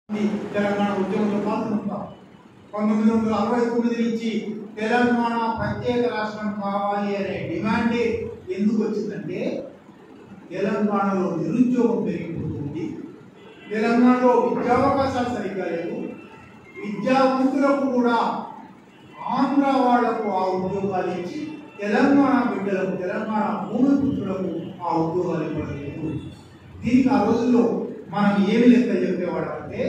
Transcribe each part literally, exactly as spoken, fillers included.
తెలంగాణ ఉద్యమంలో పాల్గొంటాం. పంతొమ్మిది వందల అరవై తొమ్మిది నుంచి తెలంగాణ ప్రత్యేక రాష్ట్రం కావాలి అనే డిమాండే ఎందుకు వచ్చిందంటే తెలంగాణలో నిరుద్యోగం పెరిగిపోతుంది, తెలంగాణలో విద్యావకాశాలు సరిగ్గా లేవు, విద్యావంతులకు కూడా ఆంధ్ర వాళ్లకు ఆ ఉద్యోగాలు ఇచ్చి తెలంగాణ బిడ్డలకు తెలంగాణ భూమి పుత్రులకు ఆ ఉద్యోగాలు ఇవ్వలేదు. దీనికి ఆ రోజుల్లో మనం ఏమి లెక్క చెప్పేవాడంటే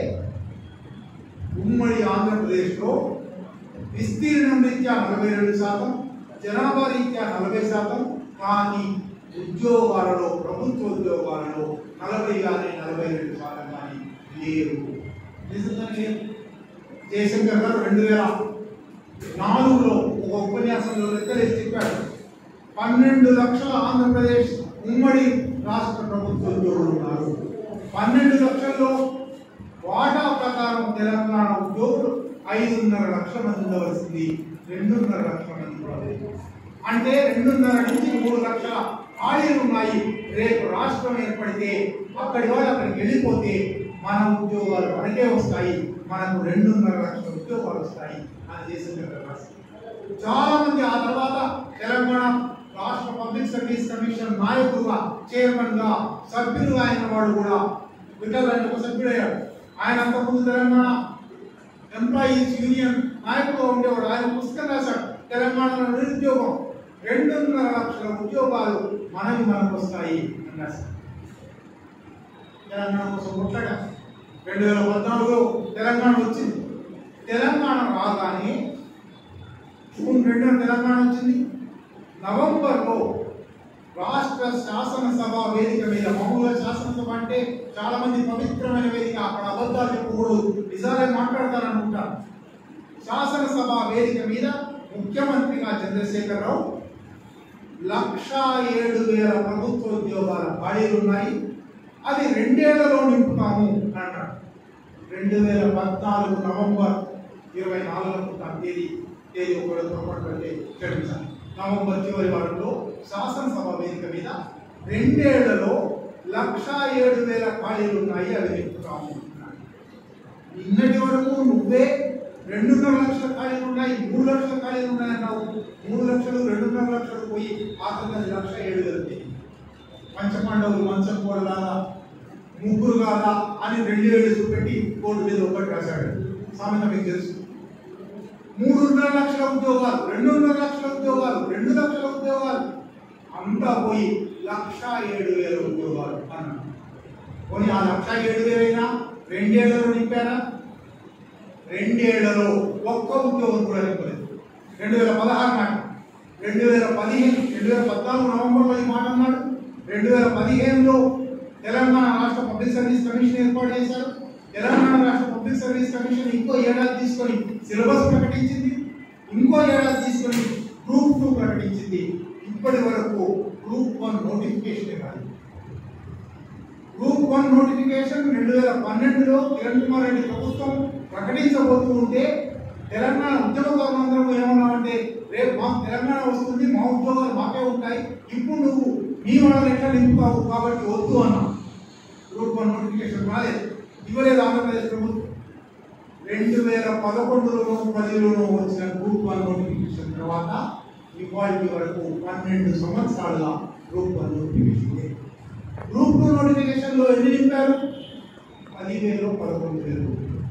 ఉమ్మడి ఆంధ్రప్రదేశ్లో విస్తీర్ణం రీత్యా నలభై రెండు శాతం, జనాభా రీత్యా నలభై శాతం, కానీ ఉద్యోగాలలో ప్రభుత్వ ఉద్యోగాలలో నలభై కానీ నలభై రెండు శాతం కానీ లేవు. నిజంగానే జయశంకర్ గారు రెండు వేల నాలుగులో ఒక ఉపన్యాసంలో లెక్కలేసి చెప్పాడు, పన్నెండు లక్షల ఆంధ్రప్రదేశ్ ఉమ్మడి రాష్ట్ర ప్రభుత్వ ఉద్యోగులు ఉన్నారు. పన్నెండు లక్షల్లో వాటా ప్రకారం తెలంగాణ ఉద్యోగులు ఐదున్నర లక్షల మంది ఉండవలసింది, రెండున్నర లక్షల మంది ఉండలేదు. అంటే రెండున్నర నుంచి మూడు లక్షల ఖాళీలు ఉన్నాయి. రేపు రాష్ట్రం ఏర్పడితే అక్కడి వాళ్ళు అక్కడికి వెళ్ళిపోతే మన ఉద్యోగాలు మనకే వస్తాయి, మనకు రెండున్నర లక్షల ఉద్యోగాలు వస్తాయి అని చేసిన చాలా మంది. ఆ తర్వాత తెలంగాణ రాష్ట్ర పబ్లిక్ సర్వీస్ కమిషన్ నాయకుడుగా, చైర్మన్ గా, సభ్యులుగా అయిన వాడు కూడా విఠలరాజు ఒక సభ్యుడయ్యాడు. ఆయన అంతకుముందు తెలంగాణ ఎంప్లాయీస్ యూనియన్ నాయకుడుగా ఉండేవాడు. ఆయన పుస్తకం రాశాడు, తెలంగాణలో నిరుద్యోగం రెండున్నర లక్షల ఉద్యోగాలు మనవి మనకు వస్తాయి అని రాశాడు. తెలంగాణ కోసం కొట్లాడా. రెండు వేల పద్నాలుగులో తెలంగాణ వచ్చింది. తెలంగాణ రాగానే జూన్ రెండున తెలంగాణ వచ్చింది. నవంబర్లో రాష్ట్ర శాసనసభ వేదిక మీద, మామూలుగా శాసనసభ అంటే చాలా మంది పవిత్రమైన వేదిక, అక్కడ అబద్ధాలు చెప్పకూడదు, నిజాలే మాట్లాడతారనుకుంటారు. శాసనసభ వేదిక మీద ముఖ్యమంత్రిగా చంద్రశేఖరరావు లక్షా ఏడు వేల ప్రభుత్వ ఉద్యోగాల ఖాళీలు ఉన్నాయి, అది రెండేళ్లలో నింపుతాము అన్నాడు. రెండు వేల పద్నాలుగు నవంబర్ ఇరవై నాలుగు తేదీ తేదీ ఒకటి పొరపాటు అంటే క్షమించాలి, నవంబర్ చివరి వారంలో శాసనసభ వేదిక మీద రెండేళ్లలో లక్షా ఏడు వేల ఖాళీలు ఉన్నాయి, అవి నింపుతాము. నిన్నటి వరకు నువ్వే రెండున్నర లక్షల ఖాళీలు ఉన్నాయి, మూడు లక్షల ఖాళీలు ఉన్నాయన్నావు. మూడు లక్షలు రెండున్నర లక్షలు పోయి ఆఖరి లక్ష ఏడు వేలు పంచపాండవులు మంచం కోడలాగా ముగ్గురు కాదా అని రెండు ఏళ్ళు చూపెట్టి కోర్టు మీద ఒకటి రాశాడు. సామెత మీకు తెలుసు. మూడున్నర లక్షల ఉద్యోగాలు, రెండున్నర లక్షల ఉద్యోగాలు, రెండు లక్షల ఉద్యోగాలు అంతా పోయి లక్ష ఏడు వేల ఉద్యోగాలు అన్నాడు. పోనీ ఆ లక్ష ఏడు వేలైనా రెండేళ్లలో నింపారా? రెండేళ్లలో ఒక్క ఉద్యోగం కూడా నింపలేదు. రెండు వేల పదహారు నాటి, రెండు వేల పదిహేను రెండు వేల పద్నాలుగు నవంబర్లో ఈ మాట అన్నాడు. రెండు వేల పదిహేనులో తెలంగాణ రాష్ట్ర పబ్లిక్ సర్వీస్ కమిషన్ ఏర్పాటు చేశారు. తెలంగాణ రాష్ట్ర పబ్లిక్ సర్వీస్ కమిషన్ ఇంకో ఏడాది తీసుకొని సిలబస్ ప్రకటించింది, ఇంకో ఏడాది తీసుకొని గ్రూప్ టూ ప్రకటించింది. ఇప్పటి వరకు గ్రూప్ వన్ నోటిఫికేషన్ ఇవ్వాలి. గ్రూప్ వన్ నోటిఫికేషన్ రెండు వేల పన్నెండులో కిరణ్ కుమార్ రెడ్డి ప్రభుత్వం ప్రకటించబోతూ ఉంటే తెలంగాణ ఉద్యోగకారులందరూ ఏమన్నామంటే, రేపు మాకు తెలంగాణ వస్తుంది, మా ఉద్యోగాలు మాకే ఉంటాయి, ఇప్పుడు నువ్వు మీ వాళ్ళని ఎట్లా నింపుతావు కాబట్టి వద్దు అన్నా. గ్రూప్ వన్ నోటిఫికేషన్ రాలేదు, ఇవ్వలేదు ఆంధ్రప్రదేశ్ ప్రభుత్వం. రెండు వేల పదకొండులోనూ పదిలోనూ వచ్చిన గ్రూప్ వన్ నోటిఫికేషన్ తర్వాత ఇవాళ వరకు పన్నెండు సంవత్సరాలుగా గ్రూప్ వన్ నోటిఫికేషన్ లేదు. గ్రూప్ టూ నోటిఫికేషన్లో ఎన్ని నింపారు? పదివేలు పదకొండు వేలు.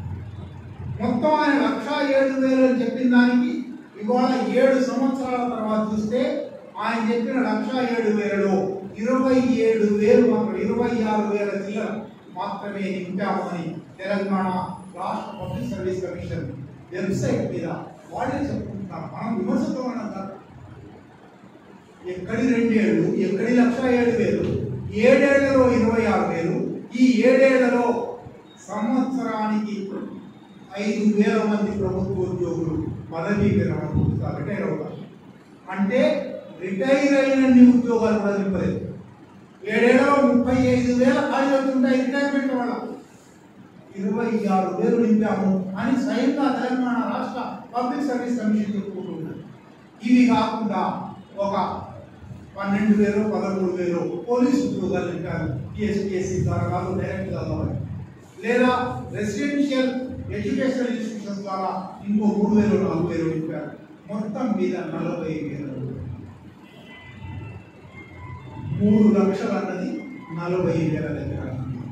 మొత్తం ఆయన లక్ష ఏడు వేలు అని చెప్పిన దానికి ఇవాళ ఏడు సంవత్సరాల తర్వాత చూస్తే ఆయన చెప్పిన లక్ష ఏడు వేలలో ఇరవై ఏడు వేలు మాత్రం, ఇరవై ఆరు వేల చిల్లర మాత్రమే నింపామని తెలంగాణ రాష్ట్ర పబ్లిక్ సర్వీస్ కమిషన్ వెబ్సైట్ మీద వాళ్ళే చెప్పుకుంటున్నారు. మనం విమర్శతో అన్నారు, ఎక్కడి రెండేళ్ళు, ఎక్కడి లక్ష ఏడు వేలు, ఏడేళ్లలో ఇరవై ఆరు వేలు, ఈ ఏడేళ్లలో సంవత్సరానికి ఐదు వేల మంది ప్రభుత్వ ఉద్యోగులు పదవీ విరమణ పొందుతారు, రిటైర్ అవుతారు. అంటే రిటైర్ అయిన ఉద్యోగాలు కూడా నింపలేదు. ఏడేళ్లలో ముప్పై ఐదు వేల ఖాళీ అవుతుంటాయి రిటైర్మెంట్ వల్ల, ఇరవై ఆరు వేలు నింపాము అని స్వయంగా తెలంగాణ రాష్ట్ర పబ్లిక్ సర్వీస్ కమిషన్ చెప్పుకుంటున్నారు. ఇవి కాకుండా ఒక పన్నెండు వేలు పదమూడు వేలు పోలీసు ఉద్యోగాలు నింపారు, టీఎస్పీఎస్సీ ద్వారా కాదు, డైరెక్ట్గా కావాలి. లేదా రెసిడెన్షియల్ ఎడ్యుకేషనల్ ఇన్స్టిట్యూషన్స్ ద్వారా ఇంకో మూడు వేలు నాలుగు వేలు చెప్పారు. మొత్తం మీద నలభై వేలు మూడు లక్షలు అన్నది నలభై వేల దగ్గర.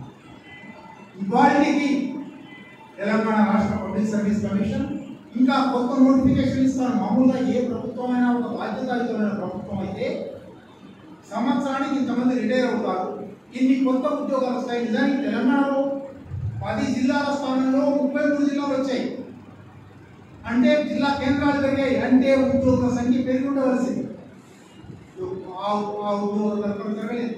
ఇవాళకి తెలంగాణ రాష్ట్ర పబ్లిక్ సర్వీస్ కమిషన్ ఇంకా కొత్త నోటిఫికేషన్ ఇస్తాను. మామూలుగా ఏ ప్రభుత్వమైనా ఒక బాధ్యతాయుతమైన ప్రభుత్వం అయితే సంవత్సరానికి ఇంతమంది రిటైర్ అవుతారు, ఇన్ని కొత్త ఉద్యోగాలు వస్తాయి. నిజానికి తెలంగాణలో పది జిల్లాల స్థానంలో ముప్పై మూడు జిల్లాలు వచ్చాయి. అంటే జిల్లా కేంద్రాలు పెరిగాయి, అంటే ఉద్యోగుల సంఖ్య పెరిగి ఉండవలసింది. ఆ ఉద్యోగుల పెరగలేదు.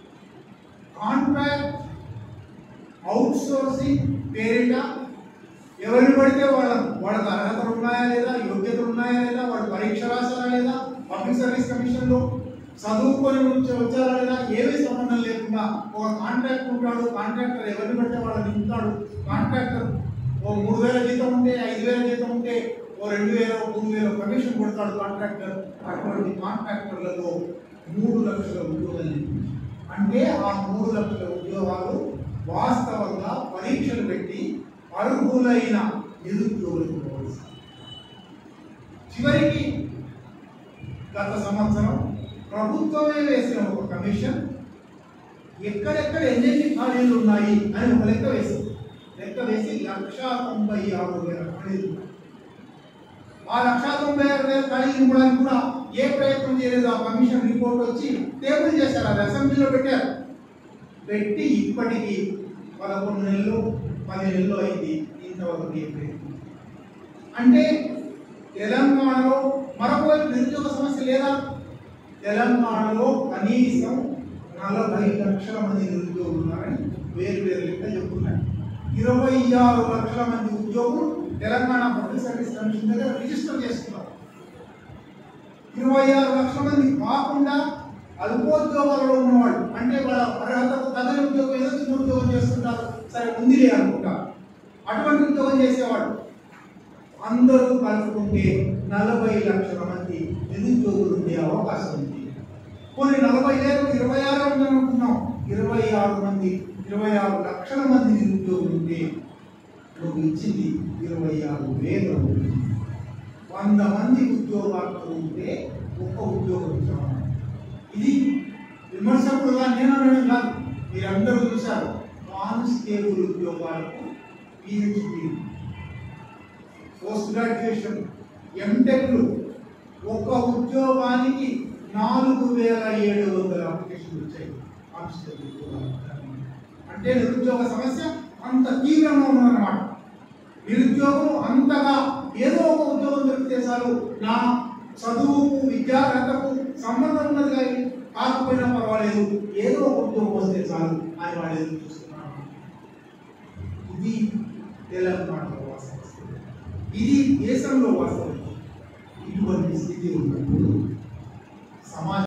కాంట్రాక్ట్ అవుట్ సోర్సింగ్ పేరిట ఎవరిని పడితే వాళ్ళ వాళ్ళకి అర్హతలు ఉన్నాయా లేదా, యోగ్యతలు ఉన్నాయా లేదా, వాళ్ళు పరీక్ష రాశారా లేదా, పబ్లిక్ సర్వీస్ కమిషన్ లో చదువుకొని వచ్చారా లేదా, ఏమీ సంబంధం లేకుండా ఒక కాంట్రాక్టర్ ఉంటాడు. కాంట్రాక్టర్ ఎవరిని పడితే వాళ్ళని ఉంటాడు. కాంట్రాక్టర్ ఓ మూడు వేల జీతం ఉంటే, ఐదు వేల జీతం ఉంటే, ఓ రెండు వేల మూడు వేల కమిషన్ కొడతాడు కాంట్రాక్టర్. అటువంటి కాంట్రాక్టర్లలో మూడు లక్షల ఉద్యోగాలు. అంటే ఆ మూడు లక్షల ఉద్యోగాలు వాస్తవంగా పరీక్షలు పెట్టి అర్హులైన నిరుద్యోగులకు పోల్చారు. చివరికి గత సంవత్సరం ప్రభుత్వమే వేసిన ఒక కమిషన్ ఎక్కడెక్కడ ఎన్నెన్ని ఖాళీలు ఉన్నాయి అని ఒక లెక్క వేసింది. లెక్క వేసి లక్షా తొంభై ఆరు వేల ఖాళీలు ఉన్నాయి. ఆ లక్షా తొంభై ఆరు వేల ఖాళీలు ఇవ్వడానికి కూడా ఏ ప్రయత్నం చేయలేదు. ఆ కమిషన్ రిపోర్ట్ వచ్చి టేబుల్ చేశారు, అది అసెంబ్లీలో పెట్టారు. పెట్టి ఇప్పటికీ పదకొండు నెలలు పది నెలలు అయింది, ఇంతవరకు ఏ ప్రయత్నం. అంటే తెలంగాణలో మరొక నిరుద్యోగ సమస్య లేదా? తెలంగాణలో కనీసం నలభై లక్షల మంది నిరుద్యోగులు ఉన్నారని వేరు వేరు లెక్క చెప్తున్నారు. ఇరవై ఆరు లక్షల మంది ఉద్యోగులు తెలంగాణ పబ్లిక్ సర్వీస్ కమిషన్ దగ్గర రిజిస్టర్ చేస్తున్నారు. ఇరవై ఆరు లక్షల మంది కాకుండా అల్పోద్యోగాలలో ఉన్నవాళ్ళు, అంటే వాళ్ళ అర్హతకు తగిన ఉద్యోగం ఏదో చిన్న ఉద్యోగం చేస్తుంటారు, సరే ఉందిలే అనుకుంటారు. అటువంటి ఉద్యోగం చేసేవాళ్ళు అందరూ కలుపుకుంటే నలభై లక్షల మంది నిరుద్యోగులు ఉండే అవకాశం ఉంది. కొన్ని నలభై లేదు ఇరవై ఆరు అనుకున్నాం. ఇరవై ఆరు మంది ఇరవై ఆరు లక్షల మంది నిరుద్యోగులు ఉంటే నువ్వు ఇచ్చింది ఇరవై ఆరు వేలు. వంద మంది ఉద్యోగాలు ఉంటే ఒక్క ఉద్యోగం ఇచ్చాము. ఇది విమర్శకుడుగా నేను అనడం కాదు, మీరందరూ చూశారు. కానిస్టేబుల్ ఉద్యోగాలకు పిహెచ్డి, పోస్ట్ గ్రాడ్యుయేషన్, ఎంటెక్లు ఒక్క ఉద్యోగానికి నాలుగు వేల ఏడు వందల అప్లికేషన్లు వచ్చాయి. కానిస్టేబుల్ ఉద్యోగాలు అంటే నిరుద్యోగ సమస్య అంత తీవ్రంగా ఉన్నదన్నమాట. నిరుద్యోగం అంతగా ఏదో ఒక ఉద్యోగం దొరికితే చాలు, నా చదువుకు విద్యార్హతకు సంబంధం ఉన్నది కానీ కాకపోయినా పర్వాలేదు, ఏదో ఒక ఉద్యోగం వస్తే చాలు అని వాళ్ళు ఎదురు చూస్తున్నారు. ఇది తెలంగాణలో వాస్తవం, ఇది దేశంలో వాస్తవం. ఇటువంటి స్థితి ఉన్నప్పుడు